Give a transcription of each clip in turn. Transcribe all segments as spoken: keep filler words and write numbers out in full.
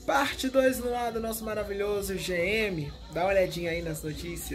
parte dois no ar do nosso maravilhoso G M. Dá uma olhadinha aí nas notícias.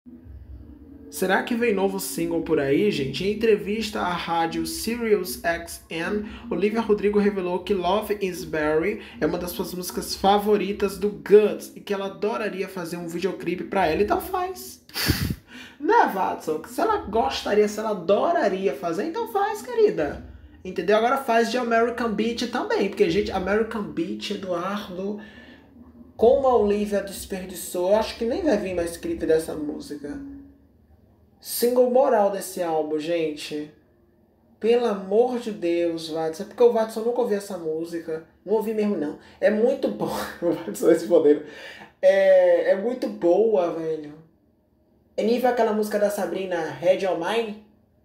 Será que vem novo single por aí, gente? Em entrevista à rádio Sirius X M, Olivia Rodrigo revelou que Love Is Berry é uma das suas músicas favoritas do Guts e que ela adoraria fazer um videoclipe pra ela, então faz. Né, Watson? Se ela gostaria, se ela adoraria fazer, então faz, querida. Entendeu? Agora faz de American Beach também, porque, gente, American Beach, Eduardo, como a Olivia desperdiçou, eu acho que nem vai vir mais clipe dessa música. Single moral desse álbum, gente. Pelo amor de Deus, Watson. É porque o Watson nunca ouviu essa música. Não ouvi mesmo, não. É muito boa. O Watson esse poder. É, é muito boa, velho. É nível aquela música da Sabrina, Head on Mine?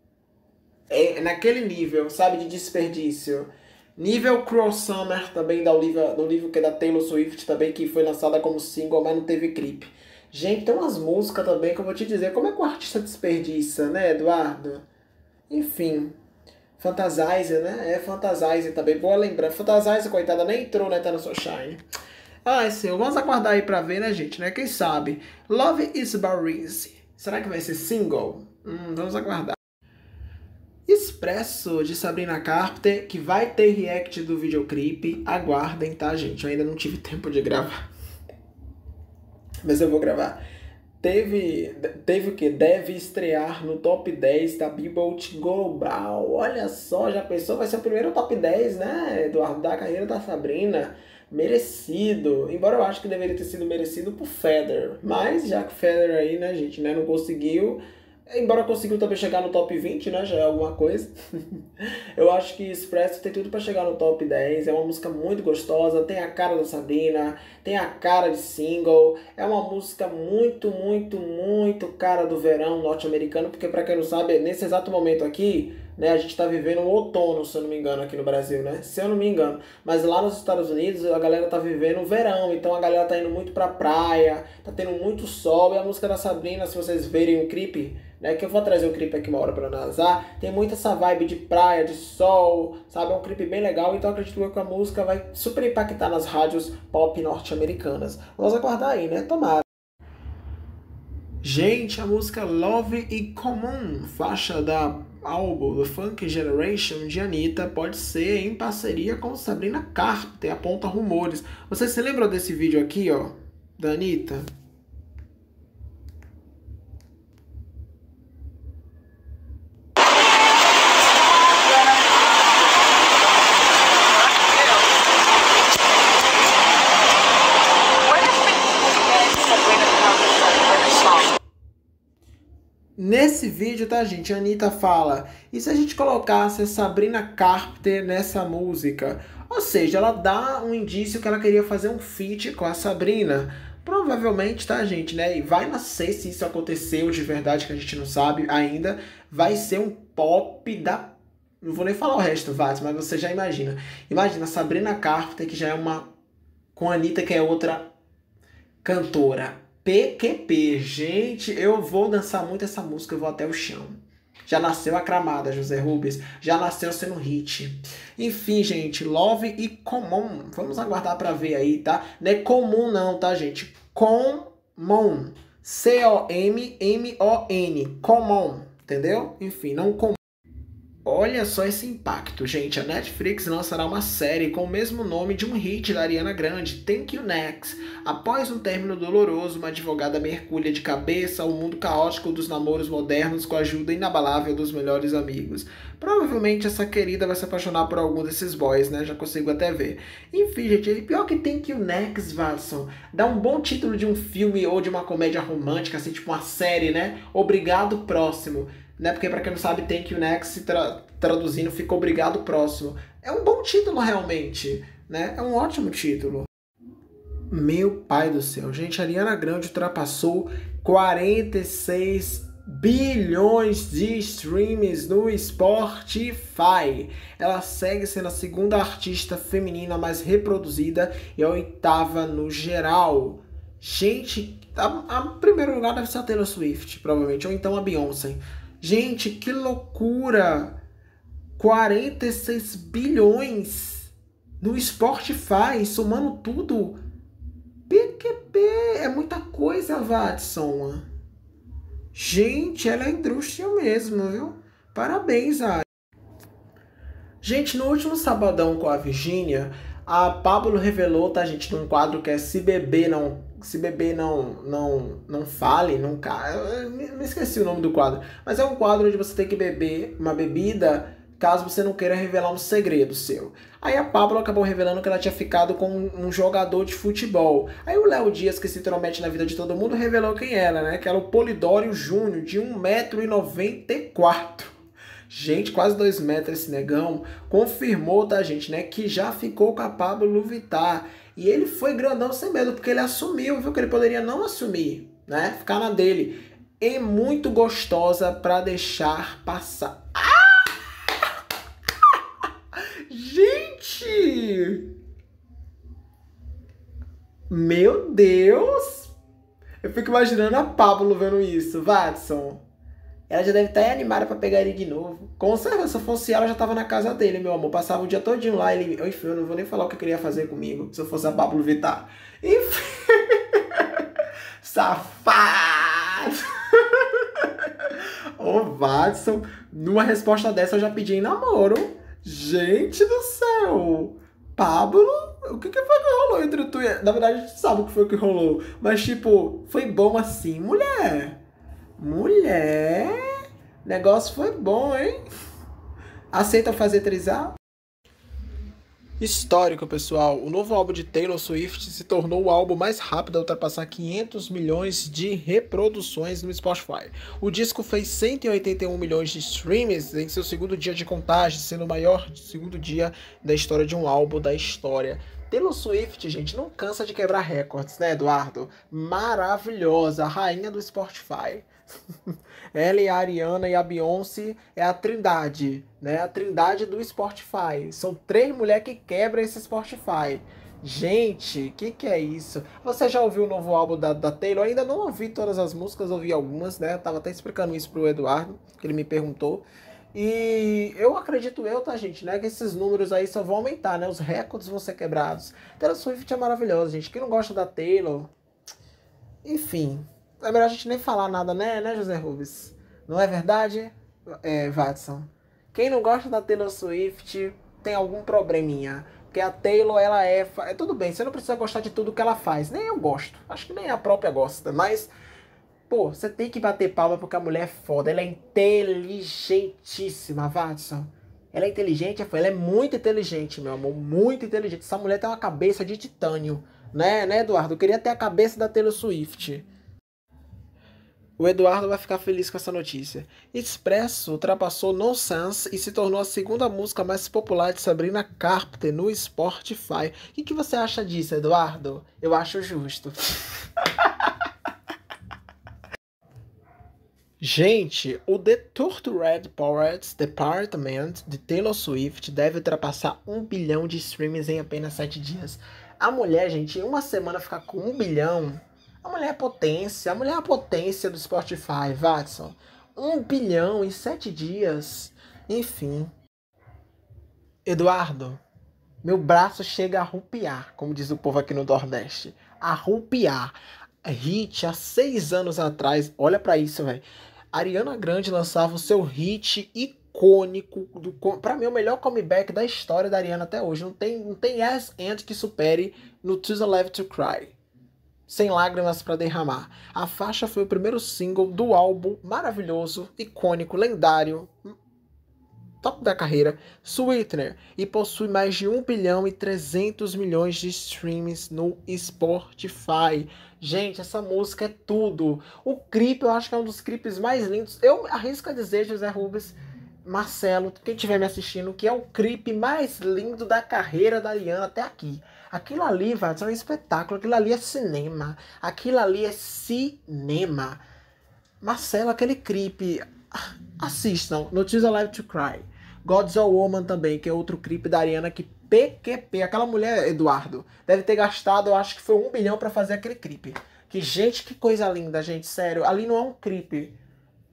É naquele nível, sabe? De desperdício. Nível Cruel Summer, também da Olivia, do livro que é da Taylor Swift, também, que foi lançada como single, mas não teve clipe. Gente, tem umas músicas também que eu vou te dizer. Como é que o artista desperdiça, né, Eduardo? Enfim. Fantasizer, né? É Fantasizer também. Boa lembrar. Fantasizer, coitada, nem entrou, né? Tá no Sunshine. Ai, senhor. Vamos aguardar aí pra ver, né, gente? Né? Quem sabe? Love Is Berry. Será que vai ser single? Hum, vamos aguardar. Expresso de Sabrina Carpenter, que vai ter react do videoclipe. Aguardem, tá, gente? Eu ainda não tive tempo de gravar. Mas eu vou gravar. Teve, teve o que? Deve estrear no top dez da Billboard Global. Olha só, já pensou? Vai ser o primeiro top dez, né, Eduardo, da carreira da Sabrina. Merecido. Embora eu acho que deveria ter sido merecido por Feather. Mas já que Feather aí, né, gente, né, não conseguiu... Embora conseguiu também chegar no top vinte, né? Já é alguma coisa. Eu acho que Expresso tem tudo pra chegar no top dez. É uma música muito gostosa. Tem a cara da Sabrina. Tem a cara de single. É uma música muito, muito, muito cara do verão norte-americano. Porque pra quem não sabe, nesse exato momento aqui, né? A gente tá vivendo um outono, se eu não me engano, aqui no Brasil, né? Se eu não me engano. Mas lá nos Estados Unidos, a galera tá vivendo o verão. Então a galera tá indo muito pra praia. Tá tendo muito sol. E a música da Sabrina, se vocês verem o clipe... Né, que eu vou trazer o clipe aqui uma hora pra analisar, tem muita essa vibe de praia, de sol, sabe, é um clipe bem legal, então acredito que a música vai super impactar nas rádios pop norte-americanas. Vamos aguardar aí, né, tomara. Gente, a música Love e Common, faixa da álbum The Funk Generation de Anitta, pode ser em parceria com Sabrina Carpenter, aponta rumores. Vocês se lembram desse vídeo aqui, ó, da Anitta? Nesse vídeo, tá, gente, a Anitta fala, e se a gente colocasse a Sabrina Carpenter nessa música? Ou seja, ela dá um indício que ela queria fazer um feat com a Sabrina. Provavelmente, tá, gente, né, e vai nascer, se isso aconteceu de verdade, que a gente não sabe ainda, vai ser um pop da... Não vou nem falar o resto, Vaz, mas você já imagina. Imagina, a Sabrina Carpenter, que já é uma... com a Anitta, que é outra cantora. P Q P, gente, eu vou dançar muito essa música, eu vou até o chão. Já nasceu aclamada, José Rubens, já nasceu sendo hit. Enfim, gente, Love e Common, vamos aguardar pra ver aí, tá? Não é comum não, tá, gente? Common, C O M M O N, Common, entendeu? Enfim, não comum. Olha só esse impacto, gente. A Netflix lançará uma série com o mesmo nome de um hit da Ariana Grande, Thank You Next. Após um término doloroso, uma advogada mergulha de cabeça ao mundo caótico dos namoros modernos com a ajuda inabalável dos melhores amigos. Provavelmente essa querida vai se apaixonar por algum desses boys, né? Já consigo até ver. Enfim, gente, pior que Thank You Next, Watson, dá um bom título de um filme ou de uma comédia romântica, assim, tipo uma série, né? Obrigado, próximo. Né? Porque, pra quem não sabe, Thank You Next, tra traduzindo, fica Obrigado Próximo. É um bom título, realmente, né? É um ótimo título. Meu pai do céu, gente, a Ariana Grande ultrapassou quarenta e seis bilhões de streams no Spotify. Ela segue sendo a segunda artista feminina mais reproduzida e a oitava no geral. Gente, a, a primeiro lugar deve ser a Taylor Swift, provavelmente, ou então a Beyoncé. Gente, que loucura! quarenta e seis bilhões! no Spotify, somando tudo. P Q P, é muita coisa, Watson. Gente, ela é indústria mesmo, viu? Parabéns, Ari. Gente, no último sabadão com a Virgínia, a Pablo revelou, tá, gente, num quadro que é Se Beber Não, se beber não, não, não fale, não ca... Eu me esqueci o nome do quadro. Mas é um quadro onde você tem que beber uma bebida caso você não queira revelar um segredo seu. Aí a Pablo acabou revelando que ela tinha ficado com um jogador de futebol. Aí o Léo Dias, que se intromete na vida de todo mundo, revelou quem era, né? Que era o Polidório Júnior, de um metro e noventa e quatro. Gente, quase dois metros esse negão. Confirmou, tá, gente, né? Que já ficou com a Pablo Vittar. E ele foi grandão sem medo, porque ele assumiu, viu? Que ele poderia não assumir, né? Ficar na dele. E muito gostosa pra deixar passar. Ah! Gente! Meu Deus! Eu fico imaginando a Pablo vendo isso, Watson. Ela já deve estar animada pra pegar ele de novo. Com certeza, se eu fosse ela, já tava na casa dele, meu amor. Passava o dia todinho lá. Ele... Enfim, eu não vou nem falar o que eu queria fazer comigo, se eu fosse a Pablo Vittar. Enfim... Safado! Ô, Watson, numa resposta dessa eu já pedi em namoro. Gente do céu! Pablo, o que, que foi que rolou entre tu e... Na verdade, a gente sabe o que foi que rolou. Mas, tipo, foi bom assim, mulher? Mulher? Negócio foi bom, hein? Aceita fazer trisal? Histórico, pessoal. O novo álbum de Taylor Swift se tornou o álbum mais rápido a ultrapassar quinhentos milhões de reproduções no Spotify. O disco fez cento e oitenta e um milhões de streams em seu segundo dia de contagem, sendo o maior segundo dia da história de um álbum da história. Taylor Swift, gente, não cansa de quebrar recordes, né, Eduardo? Maravilhosa, a rainha do Spotify. Ela e a Ariana e a Beyoncé é a trindade, né? A trindade do Spotify. São três mulheres que quebram esse Spotify. Gente, que que é isso? Você já ouviu o novo álbum da, da Taylor? Ainda não ouvi todas as músicas, ouvi algumas, né? Eu tava até explicando isso pro Eduardo, que ele me perguntou. E eu acredito eu, tá, gente, né? Que esses números aí só vão aumentar, né? Os recordes vão ser quebrados. Taylor Swift é maravilhosa, gente. Quem não gosta da Taylor... Enfim... É melhor a gente nem falar nada, né, né, José Rubens? Não é verdade, é, Watson? Quem não gosta da Taylor Swift tem algum probleminha. Porque a Taylor, ela é... é tudo bem, você não precisa gostar de tudo que ela faz. Nem eu gosto. Acho que nem a própria gosta. Mas, pô, você tem que bater palma porque a mulher é foda. Ela é inteligentíssima, Watson. Ela é inteligente, ela é muito inteligente, meu amor. Muito inteligente. Essa mulher tem uma cabeça de titânio. Né, né, Eduardo? Eu queria ter a cabeça da Taylor Swift. O Eduardo vai ficar feliz com essa notícia. Expresso ultrapassou Nonsense e se tornou a segunda música mais popular de Sabrina Carpenter no Spotify. O que, que você acha disso, Eduardo? Eu acho justo. Gente, o The Tortured Poets Department de Taylor Swift deve ultrapassar um bilhão de streams em apenas sete dias. A mulher, gente, em uma semana ficar com um bilhão... A mulher é potência, a mulher é a potência do Spotify, Watson. Um bilhão em sete dias. Enfim. Eduardo, meu braço chega a arrupiar, como diz o povo aqui no Nordeste. Arrupiar. Hit há seis anos atrás, olha pra isso, velho. Ariana Grande lançava o seu hit icônico, do, pra mim o melhor comeback da história da Ariana até hoje. Não tem, não tem Yes and que supere no To The Left To Cry. Sem lágrimas para derramar. A faixa foi o primeiro single do álbum maravilhoso, icônico, lendário, top da carreira, Sweetener, e possui mais de um bilhão e trezentos milhões de streams no Spotify. Gente, essa música é tudo. O clipe, eu acho que é um dos clipes mais lindos. Eu arrisco a dizer, José Rubens, Marcelo, quem estiver me assistindo, que é o clipe mais lindo da carreira da Ariana até aqui. Aquilo ali, vai, é um espetáculo. Aquilo ali é cinema. Aquilo ali é cinema. Marcelo, aquele clipe... Assistam. No To The Left To Cry. God's a Woman também, que é outro clipe da Ariana que P Q P. Aquela mulher, Eduardo, deve ter gastado, eu acho que foi um bilhão pra fazer aquele clipe. Que, gente, que coisa linda, gente. Sério, ali não é um clipe.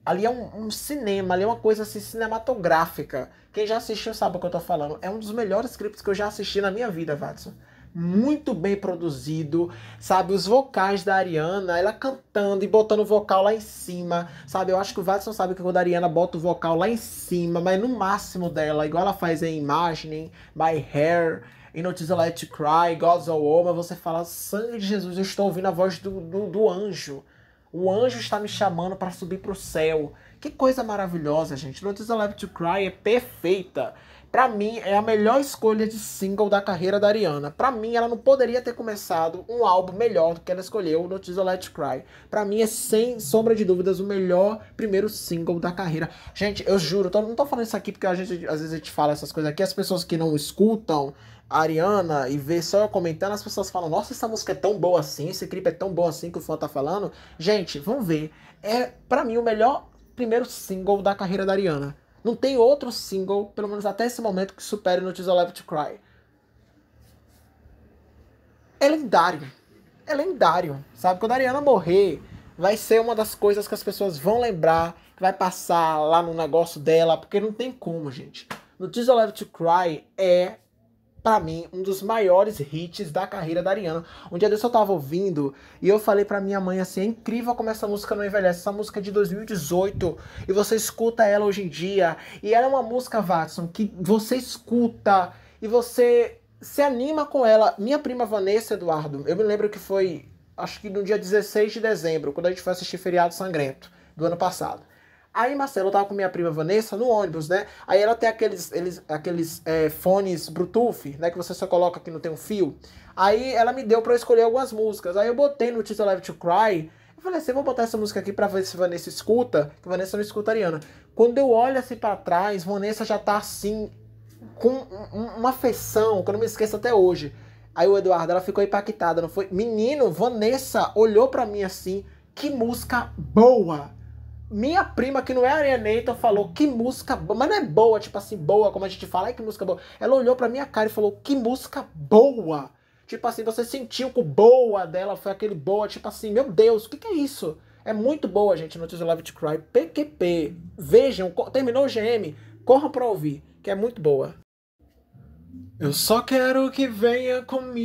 Ali é um, um cinema, ali é uma coisa assim cinematográfica. Quem já assistiu sabe o que eu tô falando. É um dos melhores clipes que eu já assisti na minha vida, Watson. Muito bem produzido, sabe? Os vocais da Ariana, ela cantando e botando o vocal lá em cima, sabe? Eu acho que o Watson sabe que quando a Ariana bota o vocal lá em cima, mas no máximo dela, igual ela faz em Imagine, My Hair, em Notice I Let You Cry, God's All Over, você fala, sangue de Jesus, eu estou ouvindo a voz do, do, do anjo. O anjo está me chamando para subir para o céu. Que coisa maravilhosa, gente. Notice I Let You Cry é perfeita. Pra mim, é a melhor escolha de single da carreira da Ariana. Pra mim, ela não poderia ter começado um álbum melhor do que ela escolheu, Notice I Let You Cry. Pra mim, é sem sombra de dúvidas o melhor primeiro single da carreira. Gente, eu juro, eu não tô falando isso aqui porque a gente, às vezes a gente fala essas coisas aqui, as pessoas que não escutam a Ariana e vê só eu comentando, as pessoas falam, nossa, essa música é tão boa assim, esse clipe é tão bom assim que o fã tá falando. Gente, vamos ver. É, pra mim, o melhor primeiro single da carreira da Ariana. Não tem outro single, pelo menos até esse momento, que supere Notice I Let You Cry. É lendário. É lendário. Sabe? Quando a Ariana morrer, vai ser uma das coisas que as pessoas vão lembrar, que vai passar lá no negócio dela, porque não tem como, gente. Notice I Let You Cry é, pra mim, um dos maiores hits da carreira da Ariana. Um dia desse eu tava ouvindo e eu falei pra minha mãe assim, é incrível como essa música não envelhece. Essa música é de dois mil e dezoito e você escuta ela hoje em dia. E ela é uma música, Watson, que você escuta e você se anima com ela. Minha prima Vanessa, Eduardo, eu me lembro que foi, acho que no dia dezesseis de dezembro, quando a gente foi assistir Feriado Sangrento, do ano passado. Aí, Marcelo, eu tava com minha prima Vanessa no ônibus, né? Aí ela tem aqueles, eles, aqueles é, fones Bluetooth, né? Que você só coloca que não tem um fio. Aí ela me deu pra eu escolher algumas músicas. Aí eu botei no Notice I Let You Cry. Eu falei assim, vou botar essa música aqui pra ver se Vanessa escuta. Que Vanessa não escuta a Ariana. Quando eu olho assim pra trás, Vanessa já tá assim, com uma afeição, que eu não me esqueço até hoje. Aí o Eduardo, ela ficou impactada, não foi? Menino, Vanessa olhou pra mim assim, que música boa! Minha prima, que não é a Arianator, falou que música boa, mas não é boa, tipo assim, boa, como a gente fala, ai que música boa. Ela olhou pra minha cara e falou, que música boa. Tipo assim, você sentiu que o boa dela foi aquele boa, tipo assim, meu Deus, o que que é isso? É muito boa, gente, Notice I Let You Cry, P Q P. Vejam, terminou o G M, corram pra ouvir, que é muito boa. Eu só quero que venha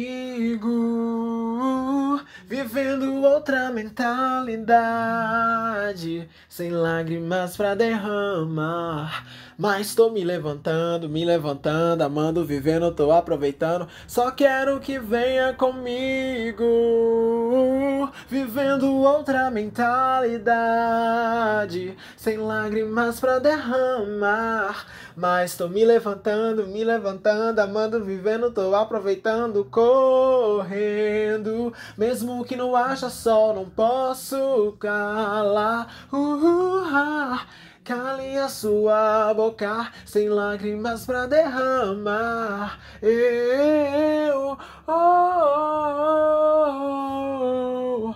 comigo, vivendo outra mentalidade, sem lágrimas pra derramar. Mas tô me levantando, me levantando, amando, vivendo, tô aproveitando. Só quero que venha comigo, vivendo outra mentalidade, sem lágrimas pra derramar. Mas tô me levantando, me levantando, amando, vivendo, tô aproveitando, correndo. Mesmo que não haja sol, não posso calar. Uh, ah, cale a sua boca, sem lágrimas pra derramar. Eu, oh, oh, oh,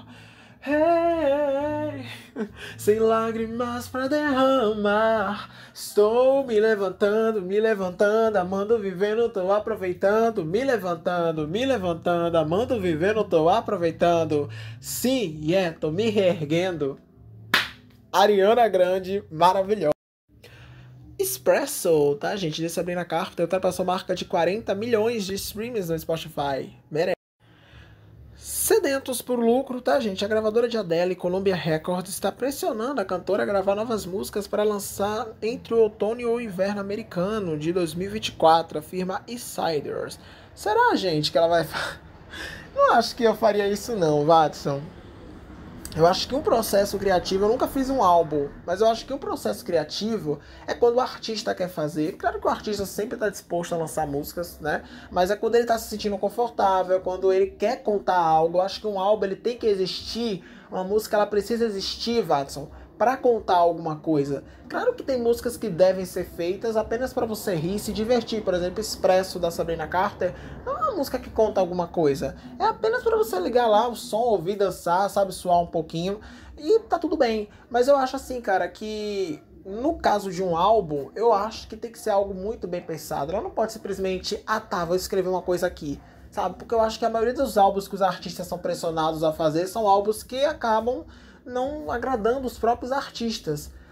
hey, sem lágrimas pra derramar. Estou me levantando, me levantando, amando, vivendo, tô aproveitando. Me levantando, me levantando, amando, vivendo, tô aproveitando. Sim, yeah, tô me reerguendo. Ariana Grande, maravilhosa. Espresso, tá, gente? De Sabrina Carpenter ultrapassou a marca de quarenta milhões de streams no Spotify. Merece. Sedentos por lucro, tá, gente? A gravadora de Adele, Columbia Records, está pressionando a cantora a gravar novas músicas para lançar entre o outono e o inverno americano de dois mil e vinte e quatro, afirma Insiders. Será, gente, que ela vai... Não acho que eu faria isso não, Watson. Eu acho que um processo criativo, eu nunca fiz um álbum, mas eu acho que um processo criativo é quando o artista quer fazer. Claro que o artista sempre está disposto a lançar músicas, né? Mas é quando ele está se sentindo confortável, quando ele quer contar algo. Eu acho que um álbum ele tem que existir, uma música ela precisa existir, Watson, para contar alguma coisa. Claro que tem músicas que devem ser feitas apenas para você rir e se divertir. Por exemplo, Expresso, da Sabrina Carpenter, não é uma música que conta alguma coisa. É apenas para você ligar lá o som, ouvir, dançar, sabe, suar um pouquinho e tá tudo bem. Mas eu acho assim, cara, que no caso de um álbum, eu acho que tem que ser algo muito bem pensado. Ela não pode simplesmente, ah tá, vou escrever uma coisa aqui, sabe? Porque eu acho que a maioria dos álbuns que os artistas são pressionados a fazer são álbuns que acabam não agradando os próprios artistas.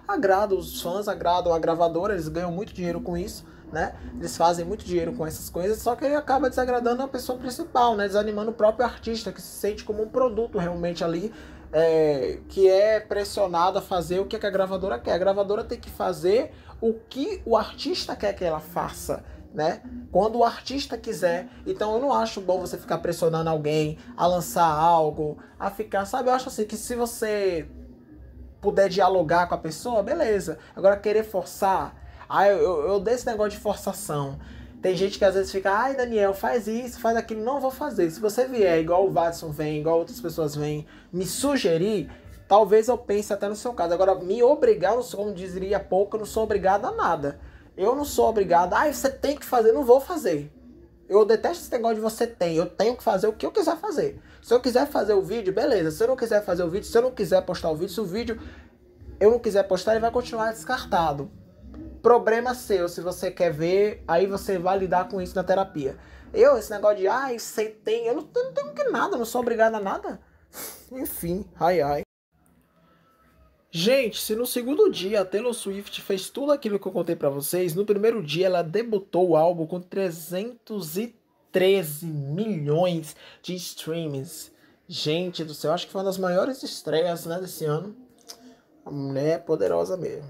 agrada os fãs, agradam a gravadora, eles ganham muito dinheiro com isso, né? Eles fazem muito dinheiro com essas coisas, só que ele acaba desagradando a pessoa principal, né? Desanimando o próprio artista, que se sente como um produto realmente ali, é, que é pressionado a fazer o que a gravadora quer. A gravadora tem que fazer o que o artista quer que ela faça, né? Quando o artista quiser. Então eu não acho bom você ficar pressionando alguém a lançar algo, a ficar, sabe? Eu acho assim que se você puder dialogar com a pessoa, beleza. Agora querer forçar, ah, eu, eu, eu dei esse negócio de forçação. Tem gente que às vezes fica, ai Daniel, faz isso, faz aquilo. Não vou fazer. Se você vier, igual o Watson vem, igual outras pessoas vêm, me sugerir, talvez eu pense até no seu caso. Agora, me obrigar, eu sou, como diria pouco, eu não sou obrigado a nada. Eu não sou obrigado, ah, você tem que fazer, não vou fazer. Eu detesto esse negócio de você tem, eu tenho que fazer o que eu quiser fazer. Se eu quiser fazer o vídeo, beleza. Se eu não quiser fazer o vídeo, se eu não quiser postar o vídeo, se o vídeo eu não quiser postar, ele vai continuar descartado. Problema seu, se você quer ver, aí você vai lidar com isso na terapia. Eu, esse negócio de, ai, você tem, eu não, eu não tenho que nada, eu não sou obrigado a nada. Enfim, ai, ai. Gente, se no segundo dia a Taylor Swift fez tudo aquilo que eu contei pra vocês, no primeiro dia ela debutou o álbum com trezentos e treze milhões de streams. Gente do céu, acho que foi uma das maiores estreias, né, desse ano. A mulher é poderosa mesmo.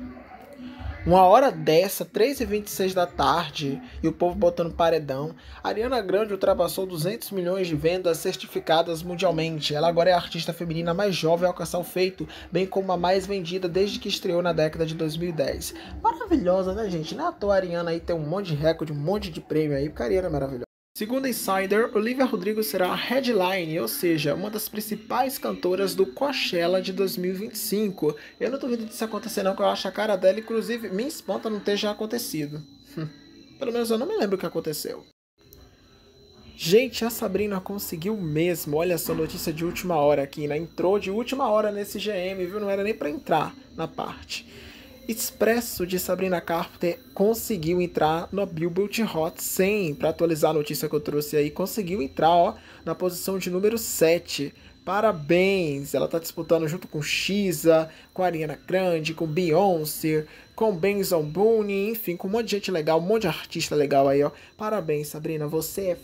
Uma hora dessa, três e vinte e seis da tarde, e o povo botando paredão, a Ariana Grande ultrapassou duzentos milhões de vendas certificadas mundialmente. Ela agora é a artista feminina mais jovem a alcançar o feito, bem como a mais vendida desde que estreou na década de dois mil e dez. Maravilhosa, né, gente? Não é à toa a Ariana aí tem um monte de recorde, um monte de prêmio aí, porque a Ariana é maravilhosa. Segundo Insider, Olivia Rodrigo será a headline, ou seja, uma das principais cantoras do Coachella de dois mil e vinte e cinco. Eu não duvido disso acontecer não, que eu acho a cara dela, inclusive, me espanta não ter já acontecido. Pelo menos eu não me lembro o que aconteceu. Gente, a Sabrina conseguiu mesmo, olha essa notícia de última hora aqui, né? Entrou de última hora nesse G M, viu? Não era nem pra entrar na parte. Expresso de Sabrina Carpenter conseguiu entrar no Billboard Hot cem, para atualizar a notícia que eu trouxe aí, conseguiu entrar, ó, na posição de número sete. Parabéns! Ela tá disputando junto com Xisa, com Ariana Grande, com Beyoncé, com Benson Boone, enfim, com um monte de gente legal, um monte de artista legal aí, ó. Parabéns, Sabrina, você é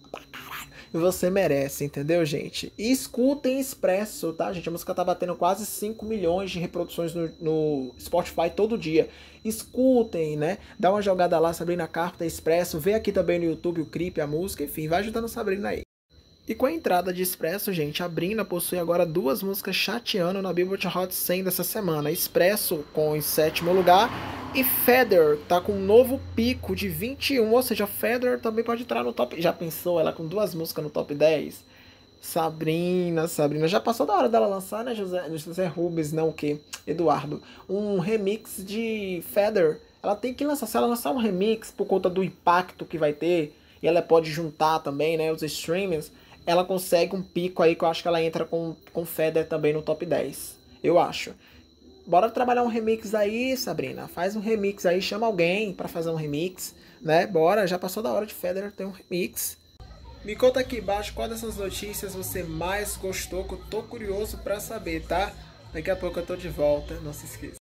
você merece, entendeu, gente? E escutem Expresso, tá, gente? A música tá batendo quase cinco milhões de reproduções no, no Spotify todo dia. Escutem, né? Dá uma jogada lá, Sabrina Carpenter, Expresso. Vê aqui também no YouTube o clipe, a música, enfim, vai ajudando a Sabrina aí. E com a entrada de Expresso, gente, a Brina possui agora duas músicas chateando na Billboard Hot cem dessa semana. Expresso com em sétimo lugar e Feather tá com um novo pico de vinte e um, ou seja, Feather também pode entrar no top. Já pensou ela com duas músicas no top dez? Sabrina, Sabrina, já passou da hora dela lançar, né, José, José Rubens, não o que? Eduardo, um remix de Feather. Ela tem que lançar, se ela lançar um remix por conta do impacto que vai ter, e ela pode juntar também, né, os streamers, ela consegue um pico aí que eu acho que ela entra com, com Feather também no top dez. Eu acho. Bora trabalhar um remix aí, Sabrina. Faz um remix aí, chama alguém pra fazer um remix, né? Bora, já passou da hora de Feather ter um remix. Me conta aqui embaixo qual dessas notícias você mais gostou, que eu tô curioso pra saber, tá? Daqui a pouco eu tô de volta, não se esqueça.